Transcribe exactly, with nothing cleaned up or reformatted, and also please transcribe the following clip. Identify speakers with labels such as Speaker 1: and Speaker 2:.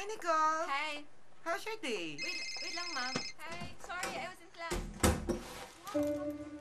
Speaker 1: Nicole!
Speaker 2: Hi.
Speaker 1: How's your day?
Speaker 2: Wait, wait lang, ma'am. Hi. Sorry, I was in class.